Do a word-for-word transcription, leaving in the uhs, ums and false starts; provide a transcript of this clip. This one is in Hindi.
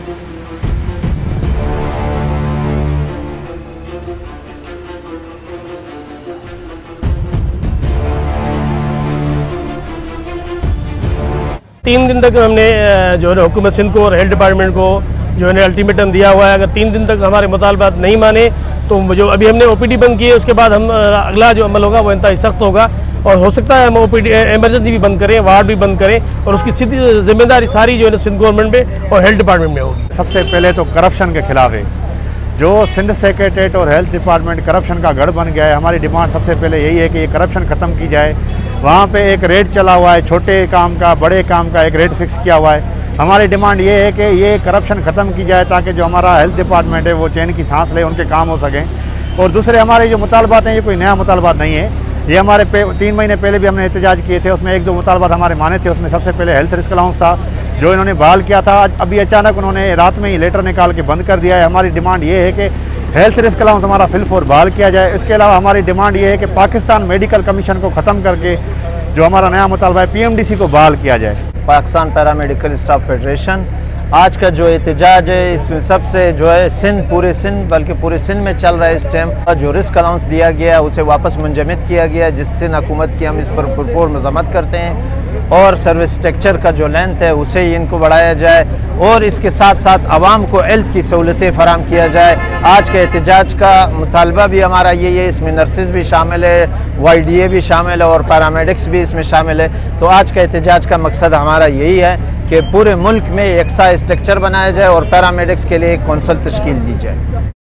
तीन दिन तक हमने जो है हुकूमत सिंध को और हेल्थ डिपार्टमेंट को जो है अल्टीमेटम दिया हुआ है। अगर तीन दिन तक हमारे मुतालबात नहीं माने तो जो अभी हमने ओपीडी बंद की है उसके बाद हम अगला जो अमल होगा वो इंतहाई सख्त होगा और हो सकता है हम ओपीडी एमरजेंसी भी बंद करें, वार्ड भी बंद करें और उसकी सीधी जिम्मेदारी सारी जो है सिंध गवर्नमेंट में और हेल्थ डिपार्टमेंट में होगी। सबसे पहले तो करप्शन के खिलाफ है। जो सिंध सेक्रेटरीट और हेल्थ डिपार्टमेंट करप्शन का गढ़ बन गया है, हमारी डिमांड सबसे पहले यही है कि ये करप्शन ख़त्म की जाए। वहाँ पे एक रेट चला हुआ है, छोटे काम का बड़े काम का एक रेट फिक्स किया हुआ है। हमारी डिमांड ये है कि ये करप्शन ख़त्म की जाए ताकि जो हमारा हेल्थ डिपार्टमेंट है वो चैन की सांस ले, उनके काम हो सकें। और दूसरे हमारे जो मुतालबात हैं ये कोई नया मुतालबात नहीं है, ये हमारे पे तीन महीने पहले भी हमने एहतजाज किए थे। उसमें एक दो मुतालबात हमारे माने थे। उसमें सबसे पहले हेल्थ रिस्क अलाउंस था जो इन्होंने बहाल किया था। अभी अचानक उन्होंने रात में ही लेटर निकाल के बंद कर दिया है। हमारी डिमांड ये है कि हेल्थ रिस्क अलाउंस हमारा फिलफोर बहाल किया जाए। इसके अलावा हमारी डिमांड ये है कि पाकिस्तान मेडिकल कमीशन को ख़त्म करके जो हमारा नया मुतालबा है पीएमडीसी को बहाल किया जाए। पाकिस्तान पैरामेडिकल स्टाफ फेडरेशन आज का जो एहतजाज है इसमें सबसे जो है सिंध पूरे सिंध बल्कि पूरे सिंध में चल रहा है। इस टाइम जो रिस्क अलाउंस दिया गया उसे वापस मुंजमद किया गया, जिस सिंध हुकूमत की हम इस पर भरपूर मजम्मत करते हैं। और सर्विस स्ट्रक्चर का जो लेंथ है उसे ही इनको बढ़ाया जाए और इसके साथ साथ आवाम को हेल्थ की सहूलतें फराम किया जाए। आज के एहतजाज का मुतालबा भी हमारा यही है। इसमें नर्सेज भी शामिल है, वाई डी ए भी शामिल है और पैरामेडिक्स भी इसमें शामिल है। तो आज का एहतजाज का मकसद हमारा यही है कि पूरे मुल्क में एक सा स्ट्रक्चर बनाया जाए और पैरामेडिक्स के लिए एक कौंसल तश्कील दी जाए।